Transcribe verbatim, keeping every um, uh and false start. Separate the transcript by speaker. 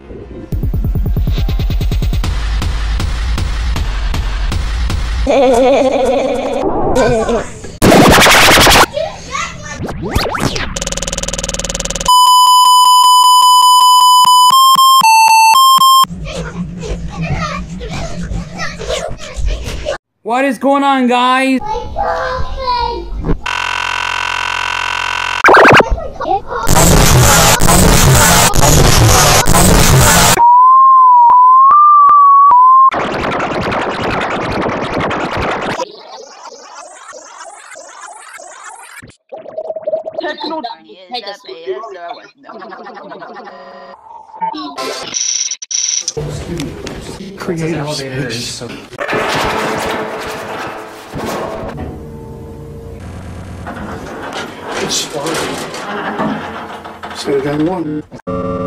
Speaker 1: What is going on, guys?
Speaker 2: Creative elevators. So it's fun. Say it again, one.